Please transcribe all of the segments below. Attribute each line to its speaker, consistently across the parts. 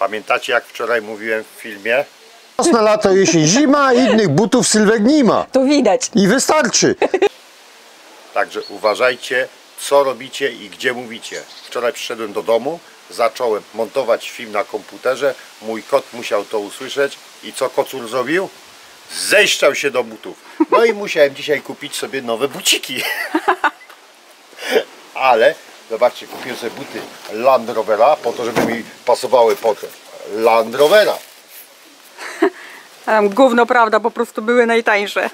Speaker 1: Pamiętacie, jak wczoraj mówiłem w filmie?
Speaker 2: Na lato, jesień, zima, innych butów Sylwek nie ma.
Speaker 3: To widać.
Speaker 2: I wystarczy.
Speaker 1: Także uważajcie, co robicie i gdzie mówicie. Wczoraj przyszedłem do domu, zacząłem montować film na komputerze. Mój kot musiał to usłyszeć. I co kocur zrobił? Zeszczał się do butów. No i musiałem dzisiaj kupić sobie nowe buciki. Ale zobaczcie, kupiłem sobie buty Land Rovera po to, żeby mi pasowały pod Land Rovera.
Speaker 3: Gówno prawda, po prostu były najtańsze.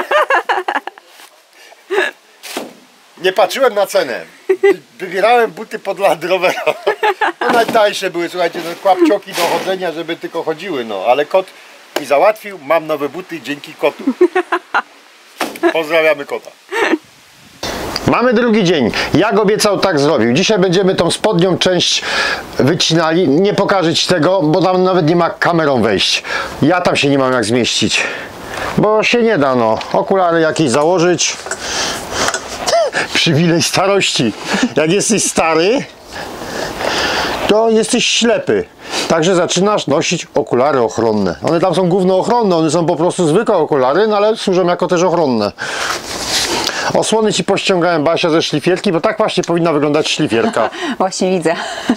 Speaker 1: Nie patrzyłem na cenę. Wybierałem buty pod Land Rovera. No najtańsze były, słuchajcie, no, kłapcioki do chodzenia, żeby tylko chodziły, no. Ale kot mi załatwił, mam nowe buty dzięki kotu. Pozdrawiamy kota.
Speaker 2: Mamy drugi dzień. Jak obiecał, tak zrobił. Dzisiaj będziemy tą spodnią część wycinali. Nie pokażę Ci tego, bo tam nawet nie ma kamerą wejść. Ja tam się nie mam jak zmieścić. Bo się nie da, no. Okulary jakieś założyć. Przywilej starości. Jak jesteś stary, to jesteś ślepy. Także zaczynasz nosić okulary ochronne. One tam są gówno ochronne, one są po prostu zwykłe okulary, no ale służą jako też ochronne. Osłony Ci pościągałem, Basia, ze szlifierki, bo tak właśnie powinna wyglądać szlifierka.
Speaker 3: Właśnie widzę.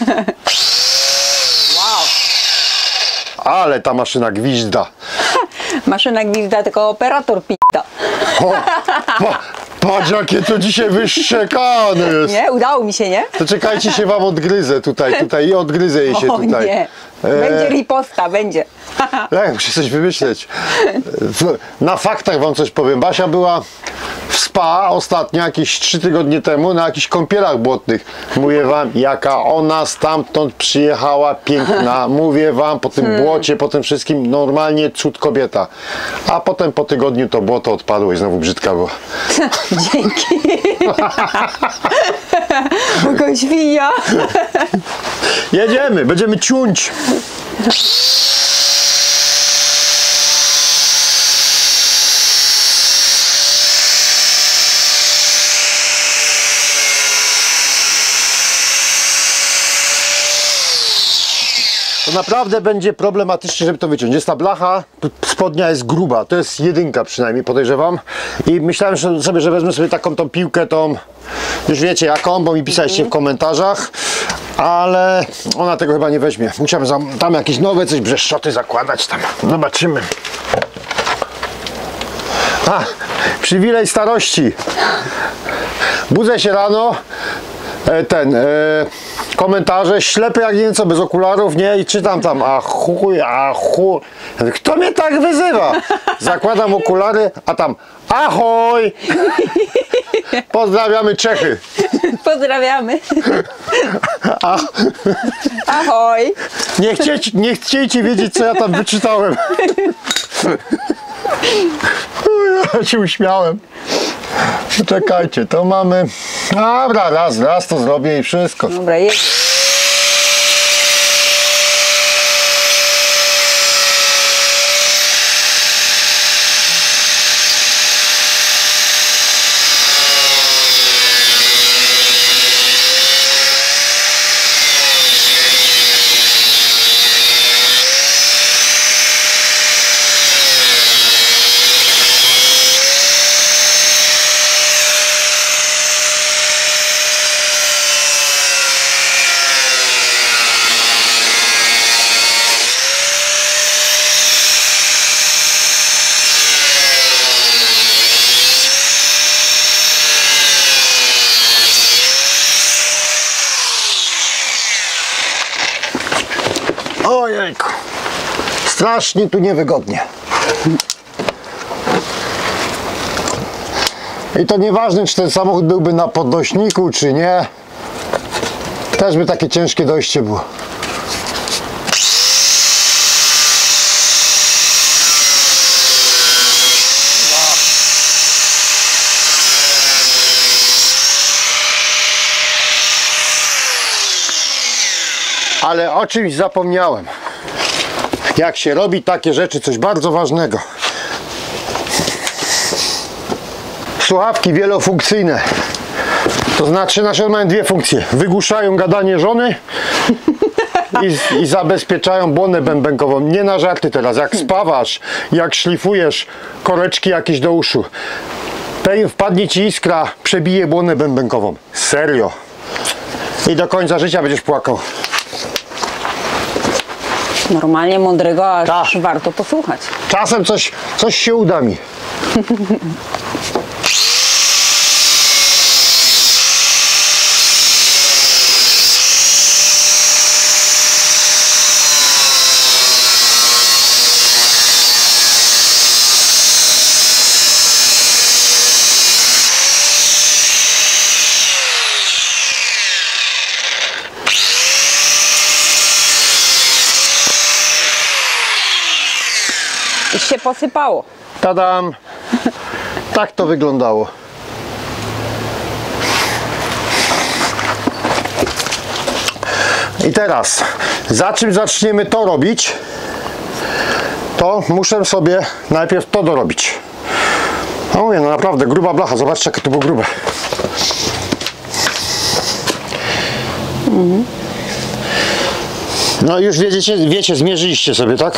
Speaker 3: Wow.
Speaker 2: Ale ta maszyna gwizda.
Speaker 3: Maszyna gwizda, tylko operator p***a.
Speaker 2: Patrz, jakie to dzisiaj wyszczekane jest.
Speaker 3: Nie? Udało mi się, nie?
Speaker 2: To czekajcie, się wam odgryzę tutaj i odgryzę jej się
Speaker 3: O
Speaker 2: tutaj.
Speaker 3: nie. Będzie riposta, będzie.
Speaker 2: Muszę coś wymyśleć. Na faktach wam coś powiem. Basia była w spa ostatnio, jakieś 3 tygodnie temu, na jakichś kąpielach błotnych. Mówię wam, jaka ona stamtąd przyjechała piękna. Mówię wam, po tym błocie, po tym wszystkim, normalnie cud kobieta. A potem po tygodniu to błoto odpadło i znowu brzydka była.
Speaker 3: Dzięki. Mogę świnia.
Speaker 2: Jedziemy, będziemy ciąć. To naprawdę będzie problematycznie, żeby to wyciąć. Jest ta blacha, spodnia jest gruba, to jest 1 przynajmniej, podejrzewam. I myślałem sobie, że wezmę sobie taką tą piłkę, tą, już wiecie jaką, bo mi pisaliście w komentarzach, ale ona tego chyba nie weźmie. Musiałem tam jakieś nowe coś, brzeszczoty zakładać tam. Zobaczymy. Przywilej starości. Budzę się rano, komentarze, ślepy jak nie wiem co, bez okularów, nie? I czytam tam, a chuj. Kto mnie tak wyzywa? Zakładam okulary, a tam, ahoj! Pozdrawiamy Czechy.
Speaker 3: Pozdrawiamy. Ahoj.
Speaker 2: Nie chciejcie wiedzieć, co ja tam wyczytałem. Ja się uśmiałem. Czekajcie, to mamy... Dobra, raz to zrobię i wszystko.
Speaker 3: Dobra, jedź.
Speaker 2: Ojejku, strasznie tu niewygodnie. I to nieważne, czy ten samochód byłby na podnośniku, czy nie. Też by takie ciężkie dojście było. Ale o czymś zapomniałem. Jak się robi takie rzeczy, coś bardzo ważnego. Słuchawki wielofunkcyjne. To znaczy, nasze mają 2 funkcje. Wygłuszają gadanie żony i zabezpieczają błonę bębenkową. Nie na żarty teraz, jak spawasz, jak szlifujesz koreczki jakieś do uszu, wpadnie ci iskra, przebije błonę bębenkową. Serio. I do końca życia będziesz płakał.
Speaker 3: Normalnie mądrego, aż
Speaker 2: Tak.
Speaker 3: warto posłuchać.
Speaker 2: Czasem coś się uda mi.
Speaker 3: I się posypało.
Speaker 2: Tadam! Tak to wyglądało. I teraz, za czym zaczniemy to robić, to muszę sobie najpierw to dorobić. No mówię, no naprawdę, gruba blacha. Zobaczcie, jakie to było grube. No już wiecie, zmierzyliście sobie, tak?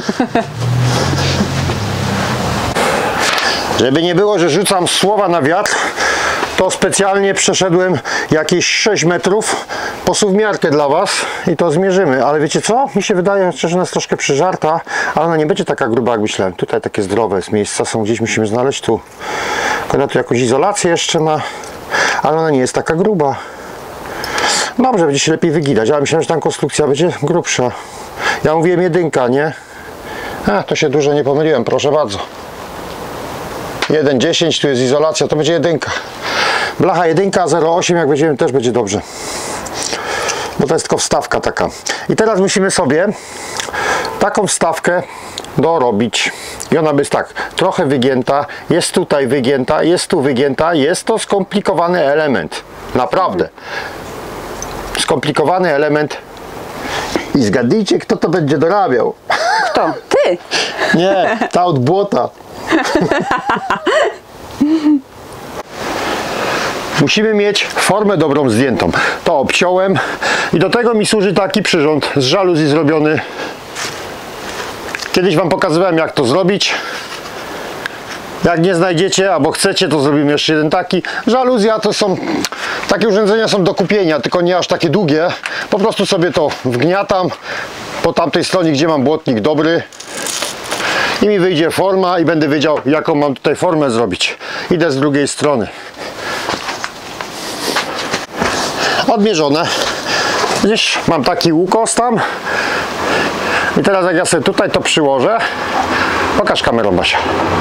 Speaker 2: Żeby nie było, że rzucam słowa na wiatr, to specjalnie przeszedłem jakieś 6 metrów po suwmiarkę dla Was i to zmierzymy. Ale wiecie co? Mi się wydaje, że ona jest troszkę przyżarta, ale ona nie będzie taka gruba, jak myślałem. Tutaj takie zdrowe jest, miejsca są gdzieś, musimy znaleźć tu. Ona tu jakąś izolację jeszcze ma, ale ona nie jest taka gruba. Dobrze, będzie się lepiej wygidać, ale myślałem, że tam konstrukcja będzie grubsza. Ja mówiłem jedynka, nie? To się dużo nie pomyliłem, proszę bardzo. 1,10, tu jest izolacja, to będzie jedynka. Blacha jedynka, 0,8 jak będziemy, też będzie dobrze. Bo to jest tylko wstawka taka. I teraz musimy sobie taką wstawkę dorobić. I ona jest tak, trochę wygięta, jest tutaj wygięta, jest tu wygięta. Jest to skomplikowany element. Naprawdę. Skomplikowany element. I zgadnijcie, kto to będzie dorabiał.
Speaker 3: Kto? Ty!
Speaker 2: Nie, ta od błota. Musimy mieć formę dobrą zdjętą. To obciąłem i do tego mi służy taki przyrząd z żaluzji zrobiony. Kiedyś Wam pokazywałem, jak to zrobić. Jak nie znajdziecie albo chcecie, to zrobimy jeszcze jeden taki. Żaluzja to są takie urządzenia, są do kupienia, tylko nie aż takie długie. Po prostu sobie to wgniatam po tamtej stronie, gdzie mam błotnik dobry. I mi wyjdzie forma i będę wiedział, jaką mam tutaj formę zrobić. Idę z drugiej strony. Odmierzone. Widzisz, mam taki ukos tam. I teraz jak ja sobie tutaj to przyłożę. Pokaż kamerą, Basia.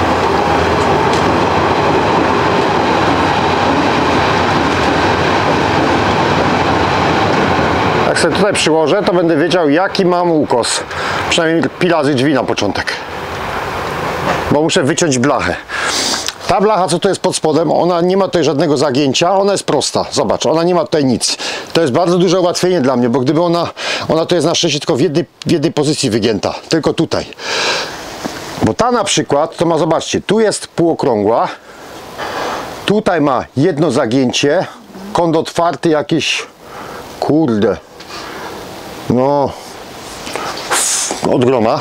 Speaker 2: Jak sobie tutaj przyłożę, to będę wiedział, jaki mam ukos. Przynajmniej pi razy drzwi na początek. Bo muszę wyciąć blachę. Ta blacha, co tu jest pod spodem, ona nie ma tutaj żadnego zagięcia, ona jest prosta. Zobacz, ona nie ma tutaj nic. To jest bardzo duże ułatwienie dla mnie, bo gdyby ona to jest na szczęście tylko w jednej pozycji wygięta. Tylko tutaj. Bo ta na przykład, to ma, zobaczcie, tu jest półokrągła. Tutaj ma jedno zagięcie. Kąt otwarty jakiś, kurde, no, od groma.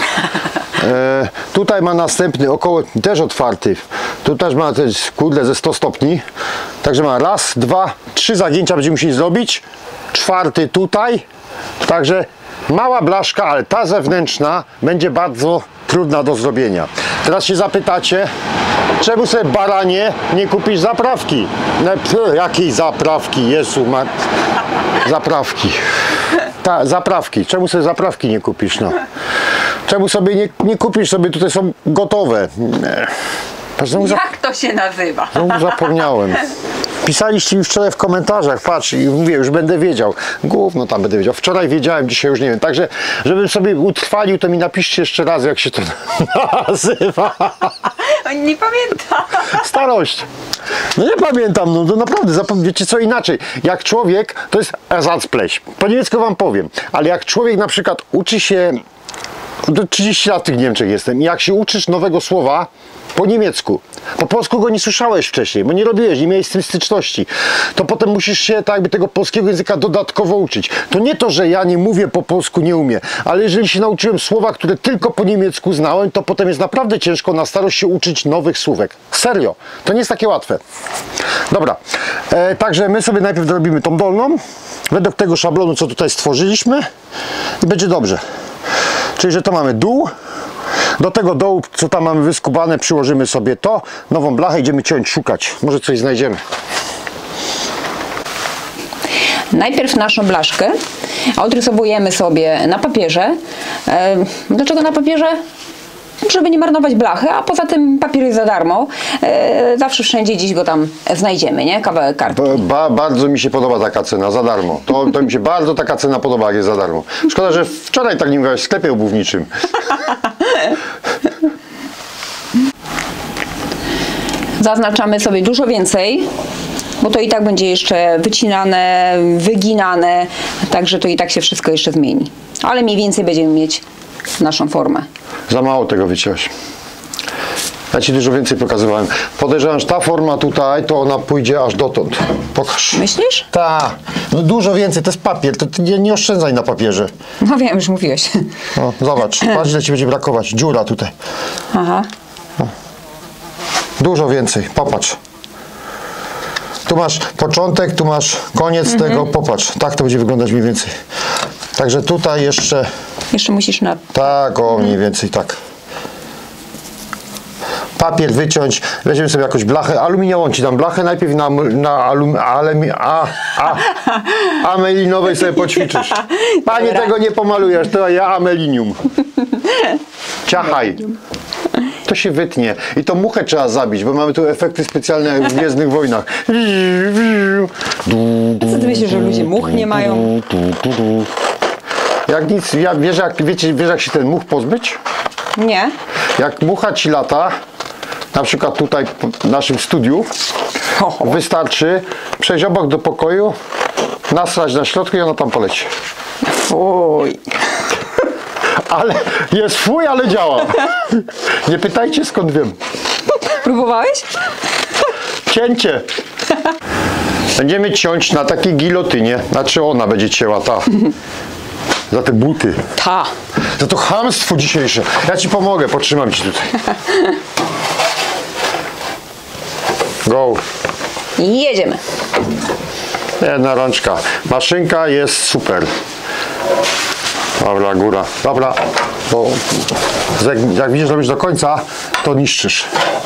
Speaker 2: Tutaj ma następny, około, też otwarty. Tu też ma też, kurde, ze 100 stopni. Także ma raz, dwa, 3 zagięcia będziemy musieli zrobić. 4 tutaj. Także mała blaszka, ale ta zewnętrzna będzie bardzo trudna do zrobienia. Teraz się zapytacie, czemu sobie, baranie, nie kupisz zaprawki? No, jakiej zaprawki? Jezu, zaprawki. Zaprawki. Czemu sobie zaprawki nie kupisz? No. Czemu sobie nie kupisz? Sobie tutaj są gotowe.
Speaker 3: Jak to się nazywa?
Speaker 2: No, zapomniałem. Pisaliście mi wczoraj w komentarzach, patrz, i mówię, już będę wiedział. Gówno tam będę wiedział. Wczoraj wiedziałem, dzisiaj już nie wiem. Także, żebym sobie utrwalił, to mi napiszcie jeszcze raz, jak się to nazywa.
Speaker 3: On nie pamięta.
Speaker 2: Starość. No nie pamiętam, no to naprawdę, wiecie co inaczej. Jak człowiek, to jest Ersatzblech. Po niemiecku Wam powiem, ale jak człowiek na przykład uczy się Do 30 lat w tych Niemczech jestem i jak się uczysz nowego słowa po niemiecku, po polsku go nie słyszałeś wcześniej, bo nie robiłeś, nie miałeś z tym styczności, to potem musisz się tak jakby tego polskiego języka dodatkowo uczyć. To nie to, że ja nie mówię po polsku, nie umiem, ale jeżeli się nauczyłem słowa, które tylko po niemiecku znałem, to potem jest naprawdę ciężko na starość się uczyć nowych słówek. Serio, to nie jest takie łatwe. Dobra, także my sobie najpierw zrobimy tą dolną, według tego szablonu, co tutaj stworzyliśmy i będzie dobrze. Czyli, że to mamy dół, do tego dołu, co tam mamy wyskubane, przyłożymy sobie to, nową blachę, idziemy ciąć, szukać, może coś znajdziemy.
Speaker 3: Najpierw naszą blaszkę odrysowujemy sobie na papierze. Dlaczego na papierze? Żeby nie marnować blachy, a poza tym papier jest za darmo. Zawsze wszędzie gdzieś go tam znajdziemy, nie? Kawałek kartki.
Speaker 2: Bardzo mi się podoba taka cena, za darmo. To mi się bardzo taka cena podoba, jak jest za darmo. Szkoda, że wczoraj tak nie mówiłaś w sklepie obuwniczym.
Speaker 3: Zaznaczamy sobie dużo więcej, bo to i tak będzie jeszcze wycinane, wyginane, także to i tak się wszystko jeszcze zmieni. Ale mniej więcej będziemy mieć naszą formę.
Speaker 2: Za mało tego wyciąłeś. Ja Ci dużo więcej pokazywałem. Podejrzewam, że ta forma tutaj, to ona pójdzie aż dotąd. Pokaż.
Speaker 3: Myślisz?
Speaker 2: Tak. No dużo więcej, to jest papier, to ty nie oszczędzaj na papierze.
Speaker 3: No wiem, już mówiłeś.
Speaker 2: O, zobacz, patrz ile Ci będzie brakować. Dziura tutaj.
Speaker 3: Aha.
Speaker 2: Dużo więcej, popatrz. Tu masz początek, tu masz koniec tego, popatrz. Tak to będzie wyglądać mniej więcej. Także tutaj jeszcze...
Speaker 3: Jeszcze musisz na...
Speaker 2: Tak, o mniej więcej tak. Papier wyciąć, weźmiemy sobie jakąś blachę, aluminiową Ci dam blachę, najpierw amelinowej sobie poćwiczysz. Panie,
Speaker 3: Dobra.
Speaker 2: tego nie pomalujesz, to ja amelinium. Ciachaj. To się wytnie. I to muchę trzeba zabić, bo mamy tu efekty specjalne jak w Gwiezdnych Wojnach.
Speaker 3: A co ty myślisz, że ludzie much nie mają?
Speaker 2: Jak nic, wiesz jak się ten much pozbyć?
Speaker 3: Nie.
Speaker 2: Jak mucha Ci lata, na przykład tutaj w naszym studiu, wystarczy przejść obok do pokoju, nasrać na środku i ona tam poleci.
Speaker 3: Fuj.
Speaker 2: Ale jest fuj, ale działa. Nie pytajcie, skąd wiem.
Speaker 3: Próbowałeś?
Speaker 2: Cięcie. Będziemy ciąć na takiej gilotynie. Znaczy ona będzie cięła, ta. Za te buty.
Speaker 3: Ta.
Speaker 2: Za to chamstwo dzisiejsze. Ja Ci pomogę, potrzymam Ci tutaj. Go.
Speaker 3: Jedziemy.
Speaker 2: Jedna rączka. Maszynka jest super. Dobra, góra. Dobra, bo jak widzisz, robisz do końca, to niszczysz.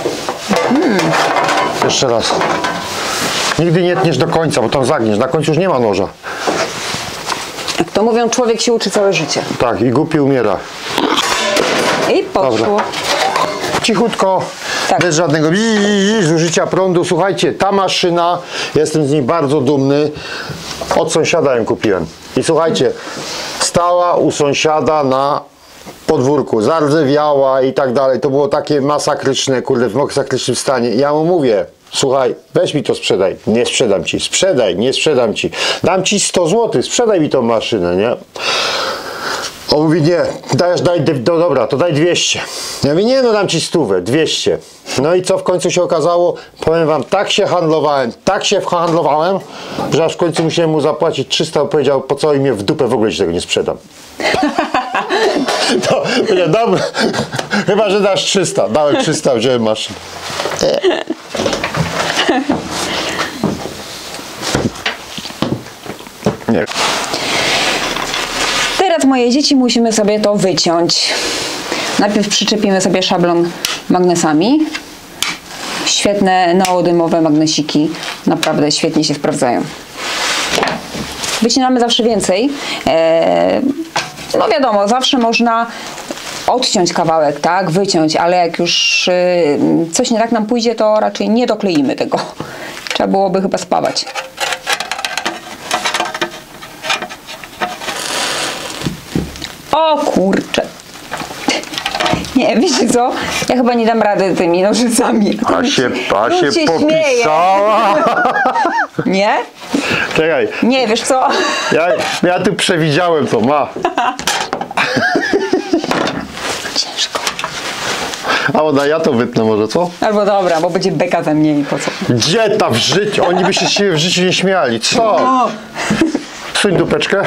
Speaker 2: Jeszcze raz. Nigdy nie tniesz do końca, bo tam zagniesz. Na końcu już nie ma noża.
Speaker 3: Jak to mówią, człowiek się uczy całe życie.
Speaker 2: Tak, i głupi umiera.
Speaker 3: I poszło.
Speaker 2: Dobra. Cichutko,
Speaker 3: Tak.
Speaker 2: bez żadnego zużycia prądu. Słuchajcie, ta maszyna, jestem z niej bardzo dumny. Od sąsiada ją kupiłem. I słuchajcie, stała u sąsiada na podwórku, zardzewiała i tak dalej. To było takie masakryczne, kurde, w masakrycznym stanie. I ja mu mówię, słuchaj, weź mi to sprzedaj. Nie sprzedam Ci. Sprzedaj, nie sprzedam Ci. Dam Ci 100 zł, sprzedaj mi tą maszynę, nie? On mówi, nie, dobra, to daj 200. Ja mówię, nie, no dam Ci 100, 200. No i co w końcu się okazało? Powiem Wam, tak się handlowałem, że aż w końcu musiałem mu zapłacić 300, powiedział, po co mnie w dupę, w ogóle Ci tego nie sprzedam. To, dobra, chyba, że dasz 300. Dałem 300, wziąłem maszynę. Nie.
Speaker 3: Teraz moje dzieci musimy sobie to wyciąć. Najpierw przyczepimy sobie szablon magnesami. Świetne neodymowe magnesiki. Naprawdę świetnie się sprawdzają. Wycinamy zawsze więcej. No wiadomo, zawsze można odciąć kawałek, tak? Wyciąć, ale jak już coś nie tak nam pójdzie, to raczej nie dokleimy tego. Trzeba byłoby chyba spawać. O kurczę. Nie, wiecie co? Ja chyba nie dam rady tymi nożycami.
Speaker 2: A się
Speaker 3: śmieje.
Speaker 2: popisała.
Speaker 3: Nie?
Speaker 2: Czekaj,
Speaker 3: Nie, wiesz co?
Speaker 2: ja tu przewidziałem to, ma.
Speaker 3: Ciężko.
Speaker 2: A ona ja to wypnę może, co?
Speaker 3: Albo dobra, bo będzie beka ze mnie i po co?
Speaker 2: Gdzie tam w życiu? Oni by się z siebie w życiu nie śmiali. Co?
Speaker 3: O,
Speaker 2: Suń dupeczkę.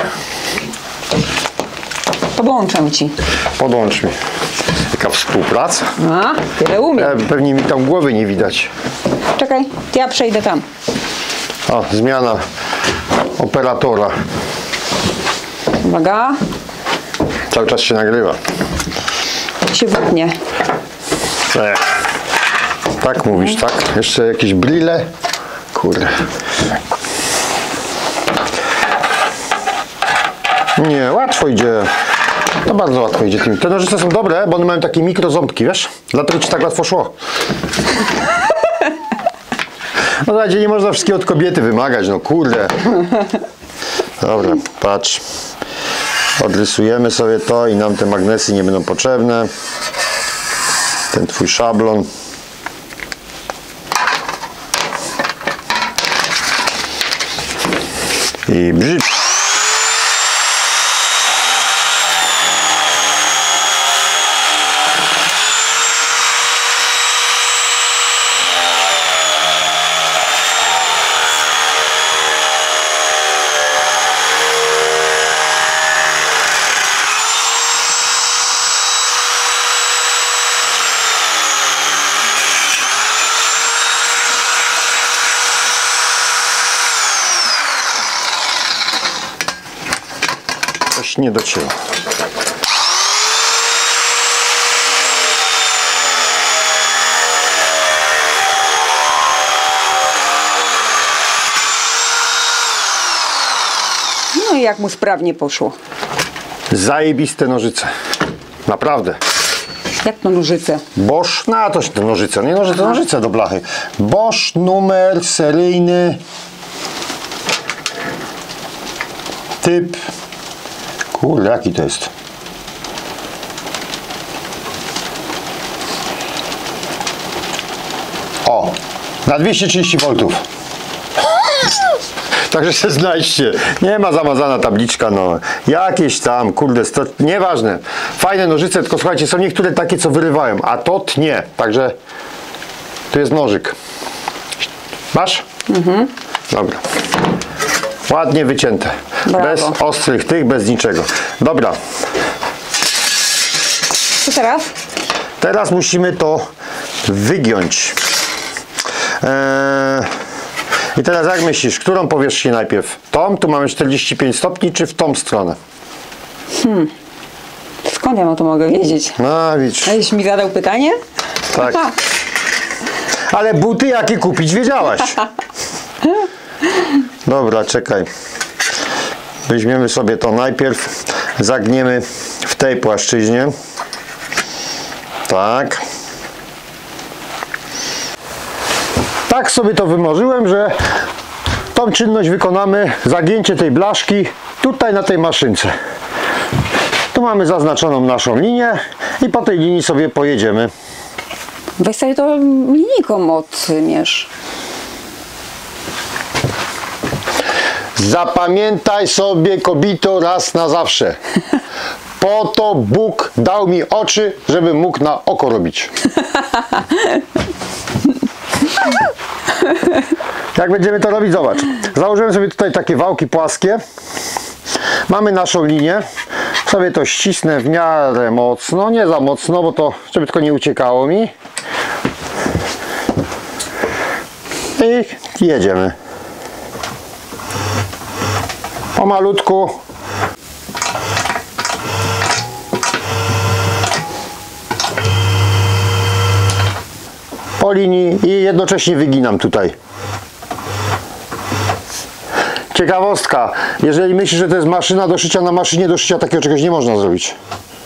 Speaker 3: podłączę ci.
Speaker 2: Podłącz mi. Jaka współpraca.
Speaker 3: A, tyle umiem.
Speaker 2: Pewnie mi tam głowy nie widać.
Speaker 3: Czekaj, ja przejdę tam.
Speaker 2: O, zmiana operatora.
Speaker 3: Uwaga,
Speaker 2: Cały czas się nagrywa.
Speaker 3: się wytnie.
Speaker 2: Tak mówisz, tak? Jeszcze jakieś brille? Kurde. Nie, łatwo idzie. To bardzo łatwo idzie. Te nożyce są dobre, bo one mają takie mikroząbki, wiesz? Dlatego ci tak łatwo szło. No w zasadzie nie można wszystkiego od kobiety wymagać, no kurde. Dobra, patrz. Odrysujemy sobie to i nam te magnesy nie będą potrzebne. Ten twój szablon. I brzyd. Coś nie docięło.
Speaker 3: No i jak mu sprawnie poszło.
Speaker 2: Zajebiste nożyce. Naprawdę.
Speaker 3: Jak to nożyce?
Speaker 2: Bosch, no to te nożyce, nie nożyce, nożyce do blachy. Bosch, numer seryjny. Typ. Kurde, jaki to jest? O, na 230 V. Także się znajdźcie. Nie ma zamazana tabliczka, no. Jakieś tam, kurde, nieważne. Fajne nożyce, tylko słuchajcie, są niektóre takie, co wyrywają, a to tnie. Także tu jest nożyk. Masz? Mhm. Dobra. Ładnie wycięte.
Speaker 3: Brawo.
Speaker 2: Bez ostrych tych, bez niczego. Dobra.
Speaker 3: Co teraz?
Speaker 2: Teraz musimy to wygiąć. I teraz jak myślisz, którą powierzchnię najpierw? Tą, tu mamy 45 stopni, czy w tą stronę?
Speaker 3: Skąd ja to mogę wiedzieć?
Speaker 2: No widzisz.
Speaker 3: Żeś mi zadał pytanie?
Speaker 2: Tak.
Speaker 3: Aha.
Speaker 2: Ale buty jakie kupić wiedziałaś. Dobra, czekaj. Weźmiemy sobie to najpierw, zagniemy w tej płaszczyźnie. Tak. Tak sobie to wymarzyłem, że tą czynność wykonamy, zagięcie tej blaszki tutaj na tej maszynce. Tu mamy zaznaczoną naszą linię i po tej linii sobie pojedziemy.
Speaker 3: Weź sobie to linijką odmierz.
Speaker 2: Zapamiętaj sobie, kobito, raz na zawsze. Po to Bóg dał mi oczy, żebym mógł na oko robić. Jak będziemy to robić? Zobacz. Założyłem sobie tutaj takie wałki płaskie. Mamy naszą linię. Sobie to ścisnę w miarę mocno. Nie za mocno, bo to, żeby tylko nie uciekało mi. I jedziemy. Pomalutku. Po linii i jednocześnie wyginam tutaj. Ciekawostka, jeżeli myślisz, że to jest maszyna do szycia, na maszynie do szycia takiego czegoś nie można zrobić.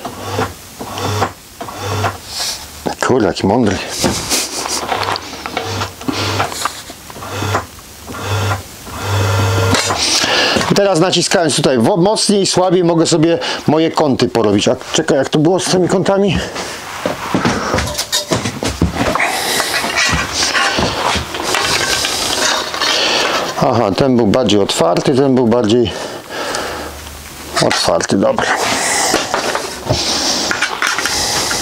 Speaker 2: Kurde, jaki mądry. I teraz naciskając tutaj mocniej i słabiej mogę sobie moje kąty porobić. A czekaj, jak to było z tymi kątami? Aha, ten był bardziej otwarty, ten był bardziej otwarty, dobra.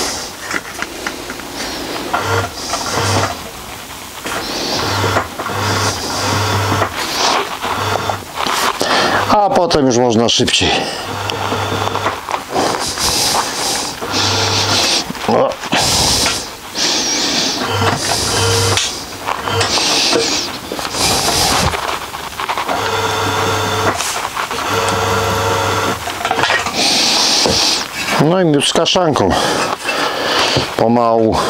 Speaker 2: a potem już można szybciej. O. No i miód z kaszanką. Pomału.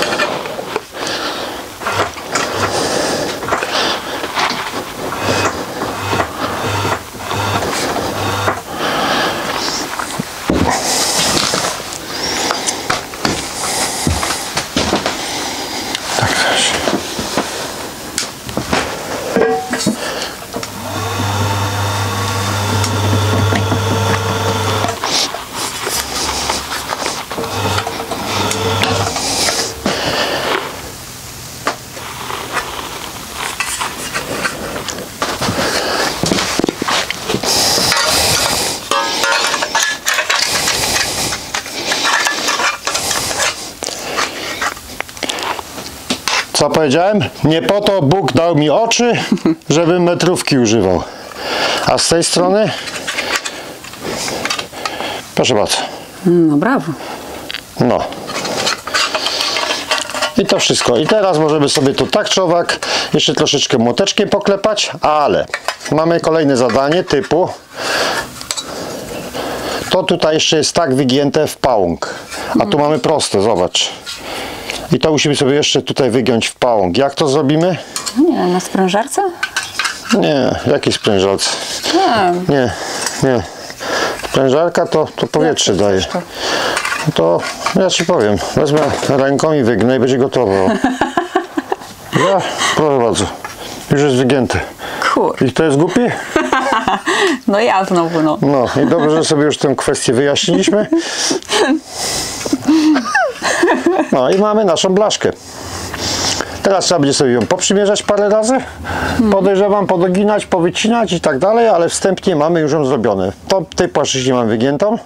Speaker 2: Co powiedziałem? Nie po to Bóg dał mi oczy, żebym metrówki używał. A z tej strony? Proszę bardzo.
Speaker 3: No brawo.
Speaker 2: No. I to wszystko. I teraz możemy sobie tu tak czy owak jeszcze troszeczkę młoteczkiem poklepać, ale mamy kolejne zadanie typu to tutaj jeszcze jest tak wygięte w pałąk, a tu mamy proste, zobacz. I to musimy sobie jeszcze tutaj wygiąć w pałąk. Jak to zrobimy?
Speaker 3: Nie, na sprężarce?
Speaker 2: Nie, jakiej sprężarce? Nie, nie. Sprężarka to powietrze daje. To ja ci powiem, wezmę ręką i wygnę i będzie gotowe. Ja, proszę bardzo, już jest wygięte.
Speaker 3: Kur.
Speaker 2: I to jest głupi?
Speaker 3: No ja znowu, no.
Speaker 2: No i dobrze, że sobie już tę kwestię wyjaśniliśmy. No i mamy naszą blaszkę. Teraz trzeba będzie sobie ją poprzymierzać parę razy. Podejrzewam, podoginać, powycinać i tak dalej, ale wstępnie mamy już ją zrobione. Tej płaszczyźnie mam wygiętą.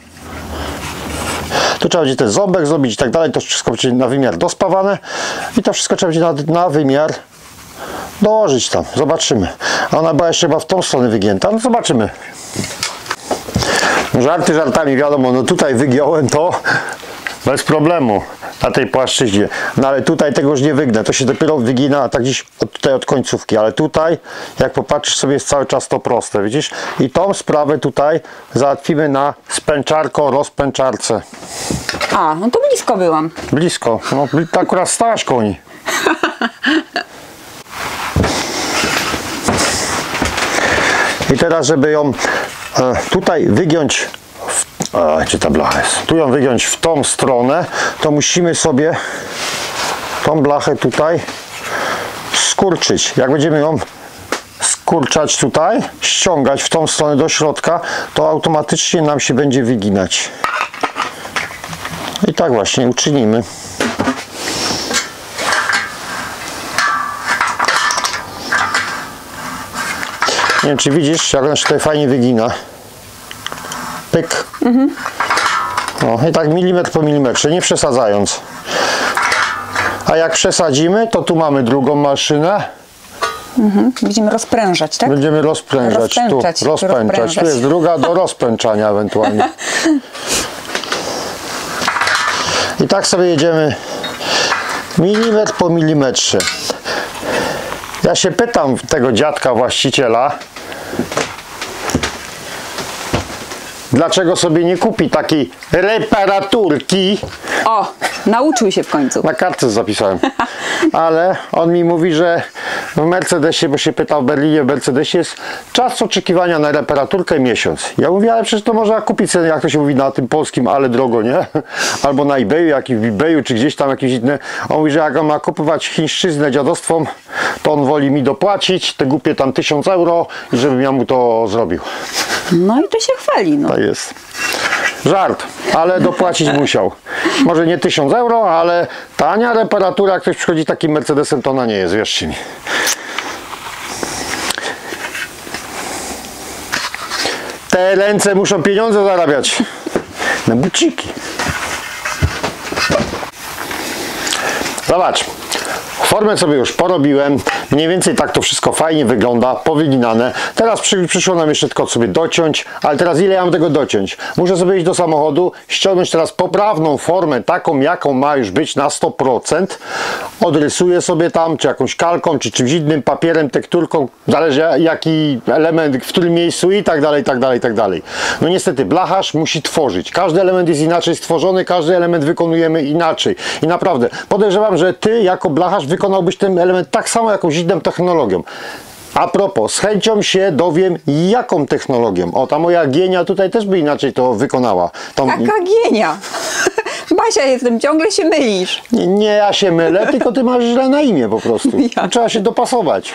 Speaker 2: Tu trzeba będzie ten ząbek zrobić i tak dalej. To wszystko będzie na wymiar dospawane. I to wszystko trzeba będzie na wymiar dołożyć tam. Zobaczymy. A ona była jeszcze chyba w tą stronę wygięta. No zobaczymy. Żarty żartami, wiadomo, no tutaj wygiąłem to bez problemu na tej płaszczyźnie. No ale tutaj tego już nie wygnę. To się dopiero wygina tak gdzieś od końcówki. Ale tutaj, jak popatrzysz sobie, jest cały czas to proste, widzisz? I tą sprawę tutaj załatwimy na spęczarko-rozpęczarce.
Speaker 3: A, no to blisko byłam.
Speaker 2: Blisko. No, to akurat stałaś koni. I teraz, żeby ją tutaj wygiąć, gdzie ta blacha jest? Tu ją wygiąć w tą stronę, to musimy sobie tą blachę tutaj skurczyć. Jak będziemy ją skurczać tutaj, ściągać w tą stronę do środka, to automatycznie nam się będzie wyginać. I tak właśnie uczynimy. Nie wiem, czy widzisz, jak ona się tutaj fajnie wygina. Pyk. No i tak milimetr po milimetrze, nie przesadzając. A jak przesadzimy, to tu mamy drugą maszynę.
Speaker 3: Będziemy rozprężać, tak?
Speaker 2: Będziemy rozprężać. Tu rozpęczać. Tu jest druga do rozpęczania ewentualnie. I tak sobie jedziemy milimetr po milimetrze. Ja się pytam tego dziadka właściciela, dlaczego sobie nie kupi takiej reparaturki.
Speaker 3: O, nauczył się w końcu.
Speaker 2: Na kartce zapisałem. Ale on mi mówi, że w Mercedesie, bo się pytał w Berlinie, w Mercedesie jest czas oczekiwania na reparaturkę miesiąc. Ja mówię, ale przecież to można kupić sobie, jak to się mówi na tym polskim, ale drogo, nie? Albo na eBayu, jak w eBayu, czy gdzieś tam jakieś inne. On mówi, że jak on ma kupować chińszczyznę dziadostwom, to on woli mi dopłacić te głupie tam 1000 euro i żebym ja mu to zrobił.
Speaker 3: No i to się chwali, no.
Speaker 2: To jest żart, ale dopłacić musiał. Może nie 1000 euro, ale tania reparatura, jak ktoś przychodzi takim Mercedesem, to ona nie jest, wierzcie mi. Te ręce muszą pieniądze zarabiać na buciki. Zobacz, Formę sobie już porobiłem, mniej więcej tak to wszystko fajnie wygląda, powyginane. Teraz przyszło nam jeszcze tylko sobie dociąć, ale teraz ile ja mam tego dociąć? Muszę sobie iść do samochodu, ściągnąć teraz poprawną formę, taką jaką ma już być na 100%. Odrysuję sobie tam, czy jakąś kalką, czy czymś innym, papierem, tekturką, zależy jaki element, w którym miejscu i tak dalej, i tak dalej, i tak dalej. No niestety blacharz musi tworzyć. Każdy element jest inaczej stworzony, każdy element wykonujemy inaczej. I naprawdę podejrzewam, że ty jako blacharz wykonałbyś ten element tak samo jakąś inną technologią. A propos, z chęcią się dowiem, jaką technologią. O, ta moja Gienia tutaj też by inaczej to wykonała.
Speaker 3: Jaka Gienia? Basia jestem, ciągle się mylisz.
Speaker 2: Nie ja się mylę, tylko ty masz źle na imię po prostu.
Speaker 3: Ja.
Speaker 2: Trzeba się dopasować.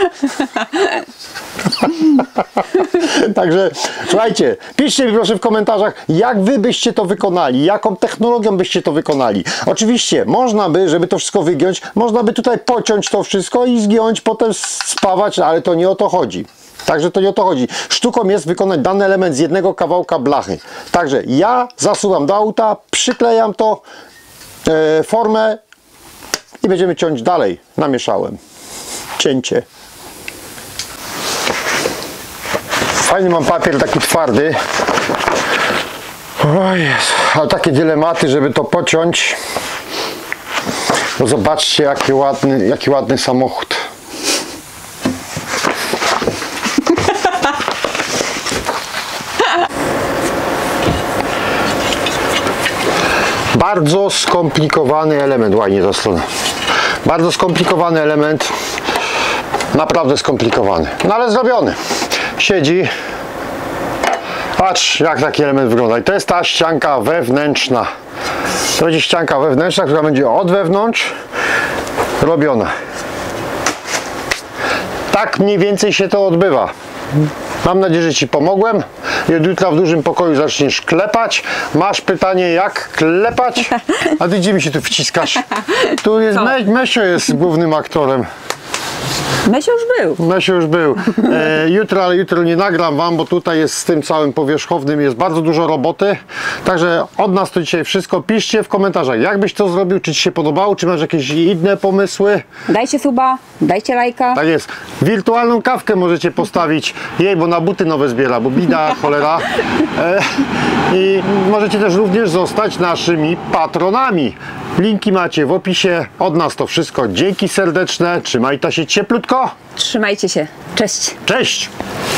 Speaker 2: Także słuchajcie, piszcie mi proszę w komentarzach, jak wy byście to wykonali, jaką technologią byście to wykonali. Oczywiście można by, żeby to wszystko wygiąć, można by tutaj pociąć to wszystko i zgiąć, potem spawać, ale to nie o to chodzi. Także to nie o to chodzi. Sztuką jest wykonać dany element z jednego kawałka blachy. Także ja zasuwam do auta, przyklejam to, formę i będziemy ciąć dalej. Namieszałem. Cięcie. Fajny mam papier, taki twardy. O Jezu, ale takie dylematy, żeby to pociąć. No zobaczcie, jaki ładny samochód. Bardzo skomplikowany element, ładnie ta strona. Bardzo skomplikowany element, naprawdę skomplikowany, no ale zrobiony. Siedzi. Patrz, jak taki element wygląda. I to jest ta ścianka wewnętrzna. To będzie ścianka wewnętrzna, która będzie od wewnątrz robiona. Tak mniej więcej się to odbywa. Mam nadzieję, że ci pomogłem. I od jutra w dużym pokoju zaczniesz klepać. Masz pytanie, jak klepać? A ty gdzie mi się tu wciskasz? Tu jest Mesio jest głównym aktorem.
Speaker 3: Mesio już był.
Speaker 2: Mesio już był. Jutro nie nagram wam, bo tutaj jest z tym całym powierzchownym jest bardzo dużo roboty. Także od nas to dzisiaj wszystko. Piszcie w komentarzach, jak byś to zrobił, czy ci się podobało, czy masz jakieś inne pomysły.
Speaker 3: Dajcie suba, dajcie lajka.
Speaker 2: Tak jest. Wirtualną kawkę możecie postawić jej, bo na buty nowe zbiera, bo bida, cholera. I możecie też również zostać naszymi patronami. Linki macie w opisie. Od nas to wszystko. Dzięki serdeczne. Trzymajcie się cieplutko.
Speaker 3: Trzymajcie się. Cześć.
Speaker 2: Cześć!